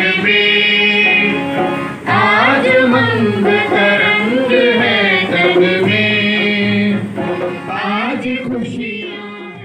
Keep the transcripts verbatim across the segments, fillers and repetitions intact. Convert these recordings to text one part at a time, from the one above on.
में, आज मंद तरंग है तन में, आज खुशियाँ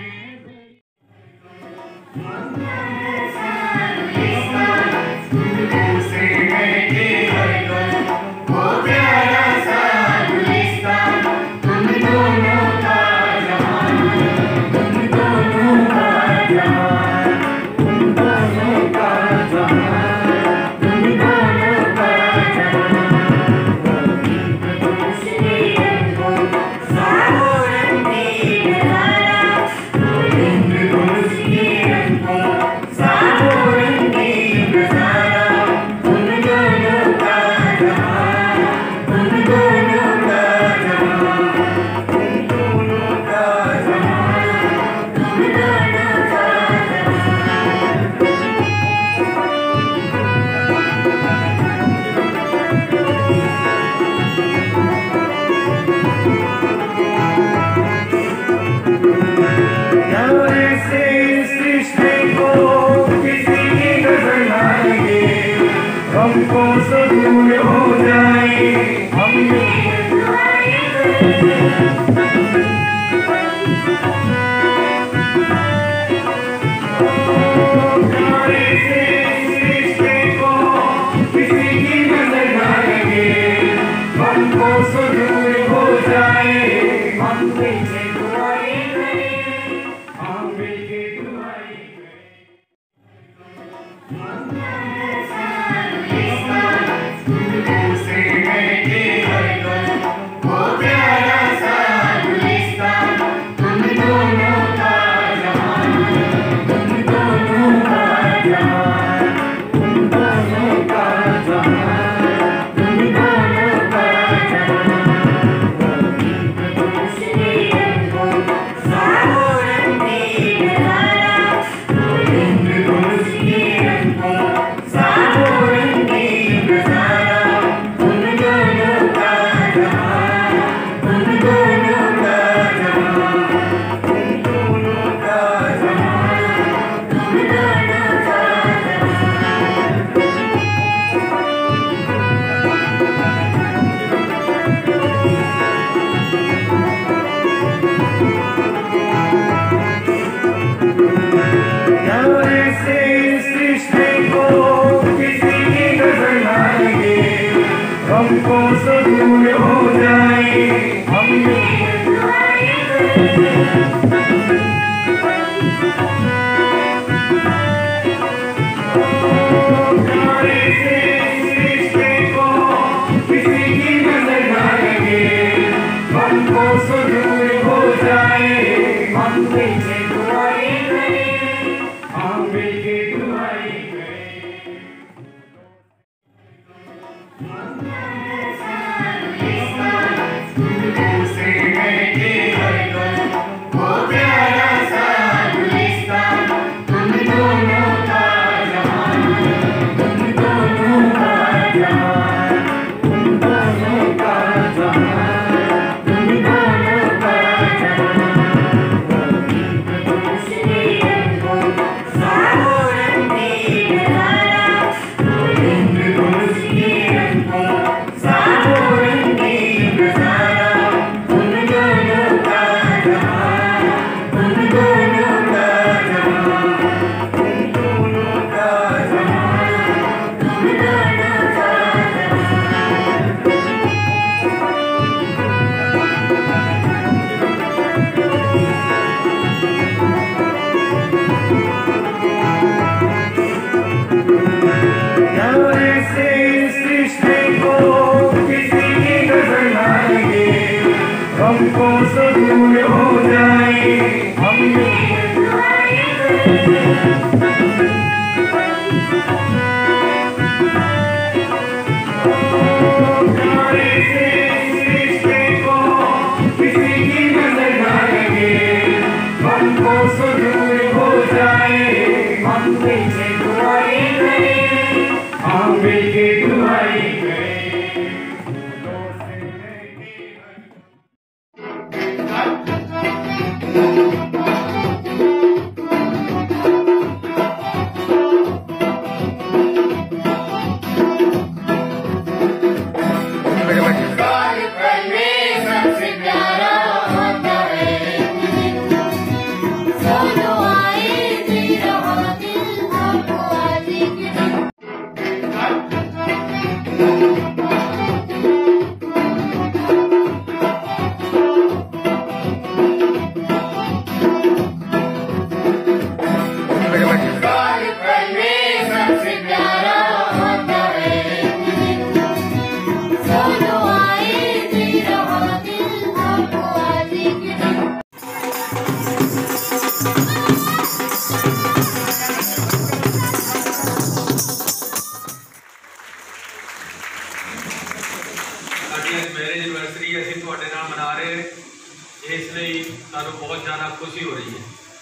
हमको सुकून हो जाए, हम प्यारे से रिश्ते को किसी की नजर न लगे, हमको सुकून हो जाए, हम मिलके दुआएं करें, हम मिलके दुआएं हमको सुकून हो जाए, हम मिलके दुआएं करें, प्यारे से रिश्ते को किसी की नजर न लगे, हमको सुकून हो जाए, हम मिलके दुआएं करें, हम मिलके दुआएं करें। हमको सुकून हो जाए, हम मिलके दुआएं करें, प्यारे से रिश्ते को किसी की नजर न लगे, हमको सुकून हो जाए, हम मिलके दुआएं करें, हम मिलके दुआएं करें। मैरिज एनिवर्सरी असीं तुहाडे नाल मना रहे हैं, इसलिए सानू बहुत ज़्यादा खुशी हो रही है।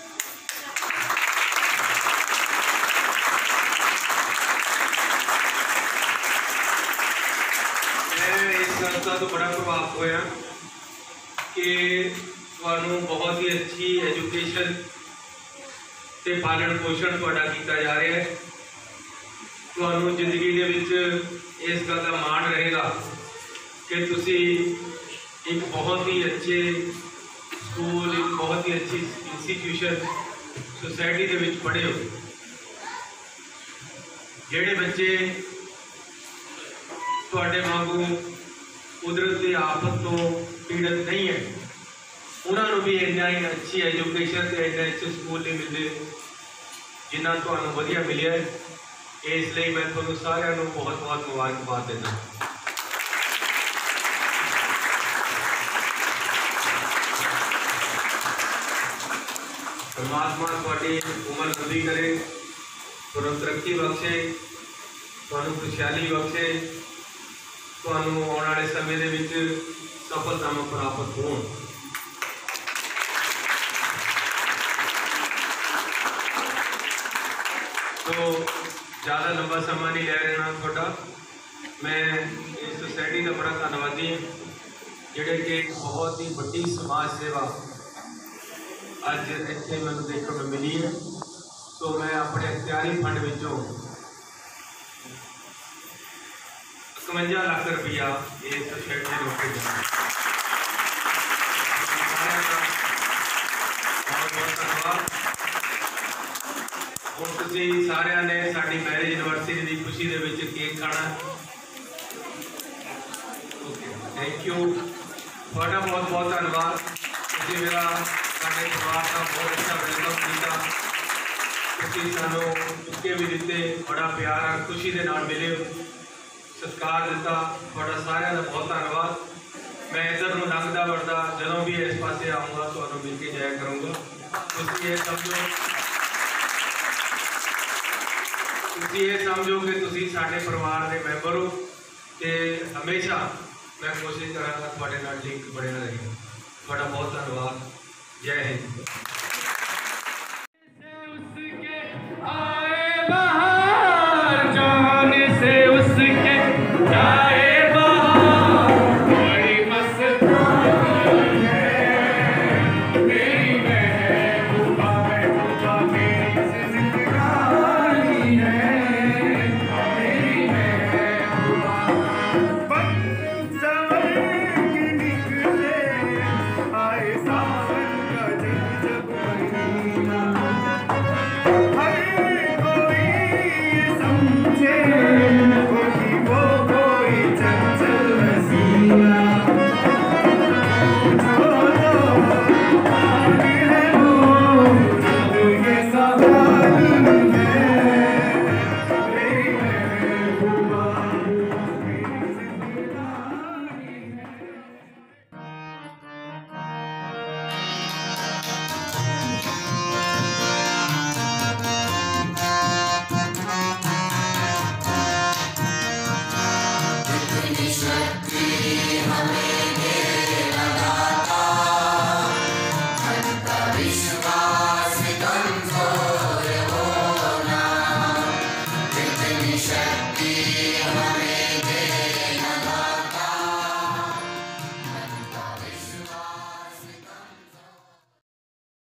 मैं इस संस्था तो बड़ा प्रभावित होया कि तुहानू बहुत ही अच्छी एजुकेशन ते पालन पोषण तुहाडा कीता जा रहा है। तुहानू जिंदगी दे विच इस गल का माण रहेगा कि तुसी एक बहुत ही अच्छे स्कूल, एक बहुत ही अच्छी इंस्टीट्यूशन सोसाइटी के विच पढ़े हो। जेड़े बच्चे तुहाडे वांगू कुदरत की आफत तो पीड़ित नहीं है, उन्होंने भी इन्ना ही अच्छी एजुकेशन ते इन्ने अच्छे स्कूल नहीं मिलते जिन्ना तुहानू वधिया मिले है। इसलिए मैं तुहानू सारिਆਂ ਨੂੰ बहुत बहुत मुबारकबाद देना। परमात्मा थोड़ी उम्र लंबी करे, तुहानू तरक्की बख्शे, तुहानू खुशहाली बख्शे, तुहानू आने वाले समय दे विच सफलतावां प्राप्त होण। तो ज़्यादा लंबा समा नहीं ले रहना थोड़ा। मैं इस सोसाइटी का बड़ा धन्यवादी हूँ जिहड़े कि बहुत ही बड़ी समाज सेवा अज इत्थे मैनू देखने को मिली है। तो मैं अपने इख्तियारी फंड विचों इकवंजा लाख रुपया इस सोसाइटी को भेजा। बहुत बहुत धन्यवाद। हुण तुसीं सारिਆਂ ने साडी मैरिज एनिवर्सरी की खुशी दे विच केक खाना। थैंक यू, तुहाडा बहुत बहुत धन्यवाद। तुसीं मेरा साडे परिवार का बहुत अच्छा वेलकम किया, तुसीं सानू चुके भी दिते, बड़ा प्यार और खुशी के नाल मिले, सत्कार दिता। तुहाडा सारिਆਂ का बहुत धन्यवाद। मैं इधर नूं लंघदा वड़दा जदों भी इस पासे आऊँगा तुहानू मिल के जाया करूँगा। तुसीं ये समझो तुसीं ये समझो कि तुसीं साडे परिवार के मैंबर हो, तो हमेशा मैं कोशिश करांगा तुहाडे नाल लिंक बने रहे। तुहाडा बहुत धन्यवाद। जय हिंद। शक्ति हमें